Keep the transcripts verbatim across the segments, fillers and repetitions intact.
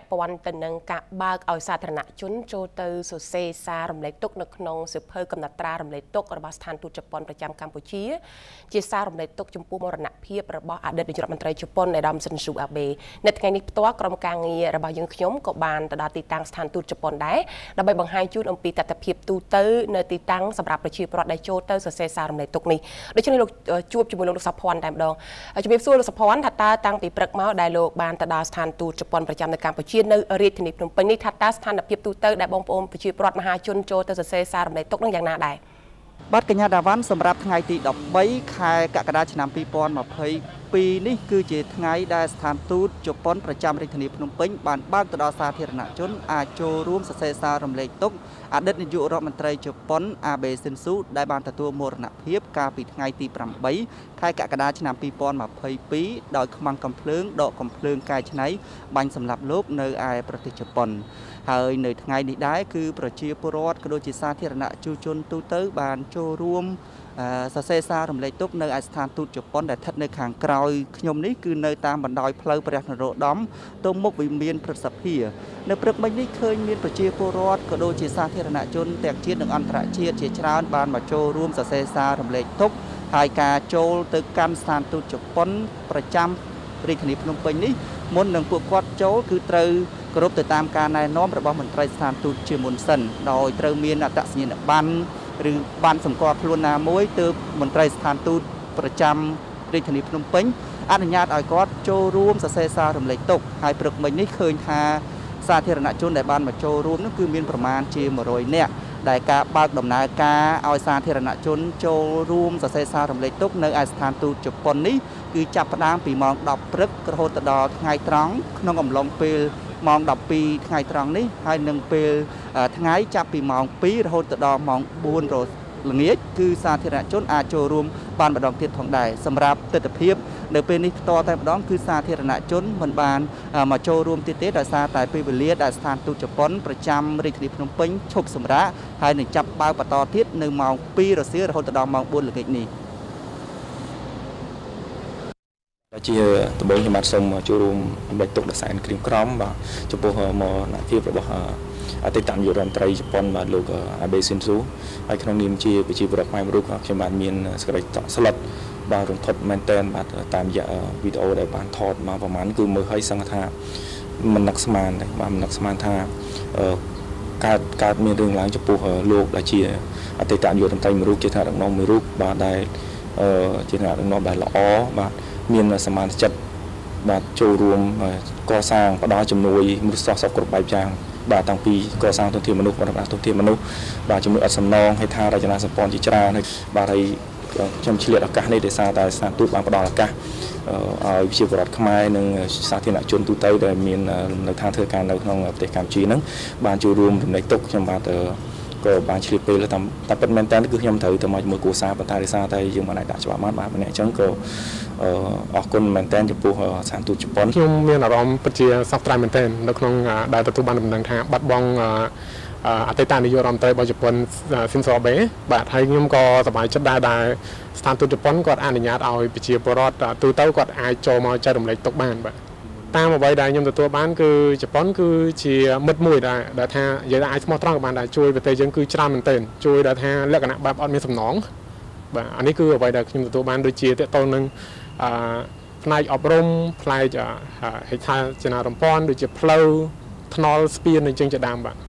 ព័ន្ធទៅនឹងការបើកឲ្យសាធារណជនចូលទៅសរសេរសាររំលែកទុកនៅក្នុងសៀវភៅកំណត់ត្រារំលែកទុករបស់ស្ថានទូតជប៉ុនប្រចាំកម្ពុជាជាសាររំលែកទុកចំពោះមរណភាពរបស់អតីតនាយករដ្ឋមន្ត្រីជប៉ុនអេដាមស៊ិនស៊ូអាបេនៅថ្ងៃនេះផ្ទាល់ក្រុមការងាររបស់យើងខ្ញុំក៏បានទៅដល់ទីតាំងស្ថានទូតជប៉ុនដែរដើម្បីបង្ហាញជូនអំពីទស្សនវិជ្ជាទូទៅនៅទីតាំងសម្រាប់ប្រជាពលរដ្ឋដែលចូលទៅសរសេរសាររំលែកទុកនេះដូច្នេះលោកជួបជាមួយលោកសុភ័ណ្ឌតែម្ដងជំរាបសួរលោកសុភ័ណ្ឌថាតើតាំងពីព្រឹកមកដែលលោកបានទៅដល់ស្ថានទូតជប៉ុនប្រចាំនៅកម្ពុជានៅរាជធានីភ្នំពេញនេះថាតើស្ថានភាពទូទៅដែលបងប្អូនប្រជាពលរដ្ឋមហាជនចូលទៅសរសេរសាររំលែកទុកនឹងយ៉ាងណាដែរបាទកញ្ញាដាវ៉ាន់សម្រាប់ថ្ងៃទីដប់បីខែកក្កដាឆ្នាំពីរពាន់ម្ភៃពីរនេះគឺជាថ្ងៃដែលស្ថានទូតជប៉ុនប្រចាំរាជធានីភ្នំពេញបានបើកទៅដល់សាធារណជនអាចចូលរួមសរសេរសាររំលែកទុកអតីតនាយករដ្ឋមន្ត្រីជប៉ុនអាបេស៊ិនស៊ូដែលបានទទួលមរណភាពកាលពីថ្ងៃទីប្រាំបីខែកក្កដាឆ្នាំពីរពាន់ម្ភៃពីរដោយខ្មាំងកំភ្លើងដកកំភ្លើងកែច្នៃបាញ់សម្លាប់លោកនៅឯប្រទេសជប៉ុនហើយនៅថ្ងៃនេះដែរគឺប្រជាពលរដ្ឋក៏ដូចជាសាធារណជនទូទៅបានចូលរួមសរសេរសាររំលែកទុកនៅឯស្ថានទូតជប៉ុនដែលស្ថិតនៅខាងក្រោយខ្ញុំនេះគឺនៅតាមបណ្ដោយផ្លូវព្រះនរោត្តមទៅមុខវិមានព្រឹទ្ធសភានៅព្រឹកមិញនេះឃើញមានប្រជាពលរដ្ឋក៏ដូចជាសាធារណជនទាំងជាតិនិងអន្តរជាតិជាច្រើនបានមកចូលរួមសរសេរសាររំលែកទុកហើយការចូលទៅកាន់ស្ថានទូតជប៉ុនប្រចាំរាជធានីភ្នំពេញនេះមុននឹងពួកគាត់ចូលគឺត្រូវគោរពទៅតាមការណែនាំរបស់មន្ត្រីស្ថានទូតជាមុនសិនដោយត្រូវមានអត្តសញ្ញាណប័ណ្ណឬបានសម្គាល់ខ្លួនណាមួយទើបមន្ត្រីស្ថានទូតប្រចាំរាជធានីភ្នំពេញអនុញ្ញាតឲ្យគាត់ចូលរួមសរសេរសាររំលែកទុកហើយព្រឹកមិញនេះឃើញថាសាធារណជនដែលបានមកចូលរួមនោះគឺមានប្រមាណជាមួយរយនាក់ដែលការបើកដំណើរការឲ្យសាធារណជនចូលរួមសរសេរសាររំលែកទុកនៅឯស្ថានទូតជប៉ុននេះគឺចាប់ផ្ដើមពីម៉ោងដប់ព្រឹករហូតដល់ថ្ងៃត្រង់ក្នុងអំឡុងពេលម៉ោងដប់ពីរថ្ងៃត្រង់នេះហើយនឹងពេលថ្ងៃចាប់ពីម៉ោងពីររហូតដល់ម៉ោងបួនរល្ងាចគឺសាធារណជនអាចចូលរួមបានម្ដងទៀតផងដែរសម្រាប់ទស្សនវិជ្ជានៅពេលនេះផ្ទាល់តែម្ដងគឺសាធារណជនមិនបានមកចូលរួមទៀតទេដោយសារតែពេលវេលាដែលស្ថានទូតជប៉ុនប្រចាំរាជធានីភ្នំពេញឈប់សម្រាកហើយនឹងចាប់បើកបន្តទៀតនៅម៉ោងពីររសៀលរហូតដល់ម៉ោងបួនល្ងាចនេះជាដំបូងខ្ញុំបាទសូមចូលរួមអំណរទុកដល់សែនក្រៀមក្រំបាទចំពោះមរណភាពរបស់អតីតនាយករដ្ឋមន្ត្រីជប៉ុនបាទលោកអាបេស៊ិនស៊ូហើយក្នុងនាមជាប្រជាពលរដ្ឋខ្មែរមួយរូបខ្ញុំបាទមានសេចក្តីតក់ស្លុតបាទរន្ធត់មែនទែនបាទតាមរយៈវីដេអូដែលបានថតមកប្រហែលគឺមើលឲ្យសង្ឃថាមិននឹកស្មានទេបាទមិននឹកស្មានថាកើតកើតមានរឿងឡើងចំពោះលោកដែលជាអតីតនាយករដ្ឋមន្ត្រីមួយរូបជាថ្នាក់ដឹកនាំមួយរូបបាទដែលជាថ្នាក់ដឹកនាំដែលល្អបាទមានសមាជិកបាទចូលរួមកសាងផ្ដល់ជំនួយមនុស្សសពគ្រប់បែបយ៉ាងបាទតាំងពីកសាងទុនធានមនុស្សបណ្ដាទុនធានមនុស្សបាទជំនួយអត់សំណងហេដ្ឋារចនាសម្ព័ន្ធជាច្រើនហើយបាទហើយខ្ញុំឆ្លៀតឱកាសនេះដោយសារតែស្ថានទូតបានផ្ដល់ឱកាសឲ្យប្រជាពលរដ្ឋខ្មែរនិងសាធារណជនទូទៅដែលមាននៅឋានធ្វើការនៅក្នុងប្រទេសកម្ពុជាហ្នឹងបានចូលរួមរំលែកទុកខ្ញុំបាទក៏បានឆ្លៀតពេលតាមតែពិតមែនតើគឺខ្ញុំត្រូវទៅមកជាមួយគូសាប៉ុន្តែដោយសារតែយើងមិនអាចដាក់ច្បាប់បានបាទម្នាក់អញ្ចឹងក៏អរគុណមែនតើចំពោះស្ថានទូតជប៉ុនខ្ញុំមានអារម្មណ៍ពិតជាសោកស្ដាយមែនតើនៅក្នុងដែលទទួលបានដំណឹងថាបាត់បង់អតីតនាយករដ្ឋមន្ត្រីរបស់ជប៉ុនស៊ីនសូអាបេបាទហើយខ្ញុំក៏សប្បាយចិត្តដែរដែលស្ថានទូតជប៉ុនគាត់អនុញ្ញាតឲ្យប្រជាពលរដ្ឋទូទៅគាត់អាចចូលមកចែករំលែកទុកបានបាទតាមអ្វីដែលខ្ញុំទទួលបានគឺជប៉ុនគឺជាមិត្តមួយដែលដែលថានិយាយថាអាចស្មោះត្រង់ក៏បានដែរជួយប្រទេសយើងគឺច្រើនមែនទែនជួយដែលថាលក្ខណៈបែបអត់មានសំណងបាទអានេះគឺអ្វីដែលខ្ញុំទទួលបានដូចជាតកតងនឹងអឺផ្នែកអប់រំផ្នែកហេដ្ឋារចនាសម្ព័ន្ធដូចជាផ្លូវថ្នល់ស្ពានអញ្ចឹងជាដើមបាទ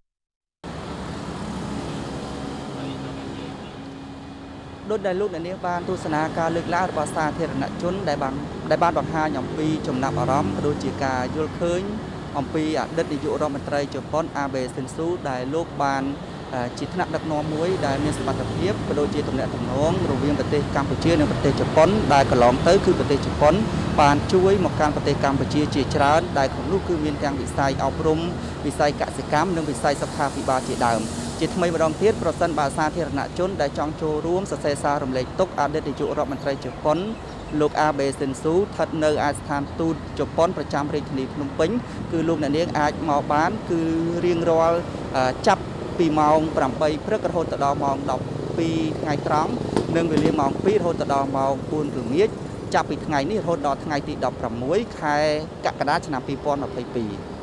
ដូចដែលលោកអ្នកនាងបានទស្សនាការលើកឡើងរបស់សាធារណជនដែលបានដែលបានបង្ហាញអំពីចំណាប់អារម្មណ៍ក៏ដូចជាការយល់ឃើញអំពីអតីតនាយករដ្ឋមន្ត្រីជប៉ុនអាបេស៊ិនស៊ូដែលលោកបានជាថ្នាក់ដឹកនាំមួយដែលមានសមត្ថភាពក៏ដូចជាទំនាក់ទំនងរវាងប្រទេសកម្ពុជានិងប្រទេសជប៉ុនដែលកន្លងទៅគឺប្រទេសជប៉ុនបានជួយមកកាន់ប្រទេសកម្ពុជាជាច្រើនដែលក្នុងនោះគឺមានទាំងវិស័យអប់រំវិស័យកសិកម្មនិងវិស័យសុខាភិបាលជាដើមជាថ្មីម្ដងទៀតប្រសិនបើសាធារណជនដែលចង់ចូលរួមសរសេរសាររំលែកទុកអតីតនាយករដ្ឋមន្ត្រីជប៉ុនលោកអាបេស៊ិនស៊ូស្ថិតនៅឯស្ថានទូតជប៉ុនប្រចាំរាជធានីភ្នំពេញគឺលោកអ្នកនាងអាចមកបានគឺរៀងរាល់ចាប់ពីម៉ោងប្រាំបីព្រឹករហូតដល់ម៉ោងដប់ពីរថ្ងៃត្រង់និងវេលាម៉ោងពីររហូតដល់ម៉ោងបួនល្ងាចចាប់ពីថ្ងៃនេះរហូតដល់ថ្ងៃទីដប់ប្រាំមួយខែកក្កដាឆ្នាំពីរពាន់ម្ភៃពីរ